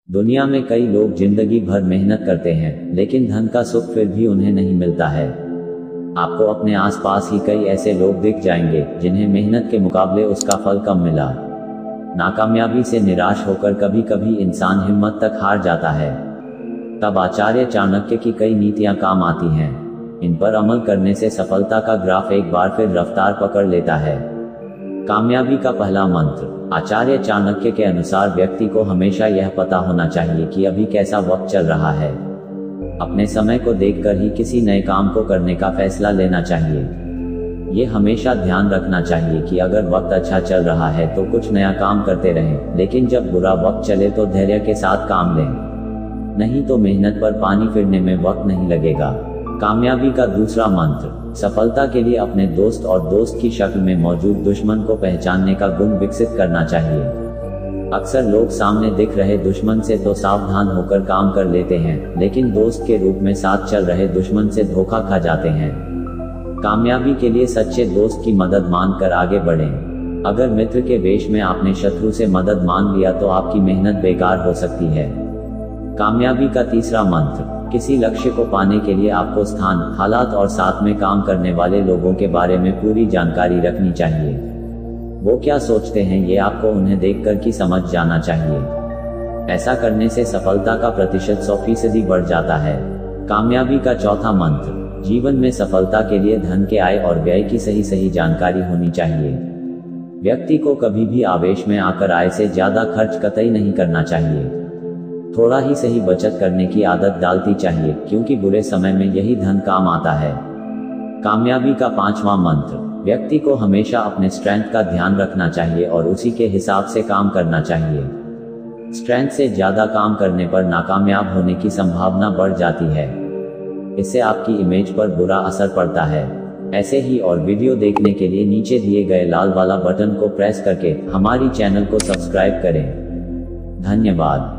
दुनिया में कई लोग जिंदगी भर मेहनत करते हैं, लेकिन धन का सुख फिर भी उन्हें नहीं मिलता है। आपको अपने आसपास ही कई ऐसे लोग दिख जाएंगे जिन्हें मेहनत के मुकाबले उसका फल कम मिला। नाकामयाबी से निराश होकर कभी कभी इंसान हिम्मत तक हार जाता है। तब आचार्य चाणक्य की कई नीतियां काम आती हैं। इन पर अमल करने से सफलता का ग्राफ एक बार फिर रफ्तार पकड़ लेता है। कामयाबी का पहला मंत्र। आचार्य चाणक्य के अनुसार व्यक्ति को हमेशा यह पता होना चाहिए कि अभी कैसा वक्त चल रहा है। अपने समय को देखकर ही किसी नए काम को करने का फैसला लेना चाहिए। ये हमेशा ध्यान रखना चाहिए कि अगर वक्त अच्छा चल रहा है तो कुछ नया काम करते रहें, लेकिन जब बुरा वक्त चले तो धैर्य के साथ काम लें, नहीं तो मेहनत पर पानी फिरने में वक्त नहीं लगेगा। कामयाबी का दूसरा मंत्र। सफलता के लिए अपने दोस्त और दोस्त की शक्ल में मौजूद दुश्मन को पहचानने का गुण विकसित करना चाहिए। अक्सर लोग सामने दिख रहे दुश्मन से तो सावधान होकर काम कर लेते हैं, लेकिन दोस्त के रूप में साथ चल रहे दुश्मन से धोखा खा जाते हैं। कामयाबी के लिए सच्चे दोस्त की मदद मानकर आगे बढ़ें। अगर मित्र के वेश में आपने शत्रु से मदद मांग लिया तो आपकी मेहनत बेकार हो सकती है। कामयाबी का तीसरा मंत्र। किसी लक्ष्य को पाने के लिए आपको स्थान, हालात और साथ में काम करने वाले लोगों के बारे में पूरी जानकारी रखनी चाहिए। वो क्या सोचते हैं ये आपको उन्हें देखकर की समझ जाना चाहिए। ऐसा करने से सफलता का प्रतिशत 100% बढ़ जाता है। कामयाबी का चौथा मंत्र। जीवन में सफलता के लिए धन के आय और व्यय की सही जानकारी होनी चाहिए। व्यक्ति को कभी भी आवेश में आकर आय से ज्यादा खर्च कतई नहीं करना चाहिए। थोड़ा ही सही बचत करने की आदत डालती चाहिए, क्योंकि बुरे समय में यही धन काम आता है। कामयाबी का पांचवा मंत्र। व्यक्ति को हमेशा अपने स्ट्रेंथ का ध्यान रखना चाहिए और उसी के हिसाब से काम करना चाहिए। स्ट्रेंथ से ज्यादा काम करने पर नाकामयाब होने की संभावना बढ़ जाती है। इससे आपकी इमेज पर बुरा असर पड़ता है। ऐसे ही और वीडियो देखने के लिए नीचे दिए गए लाल वाला बटन को प्रेस करके हमारी चैनल को सब्सक्राइब करें। धन्यवाद।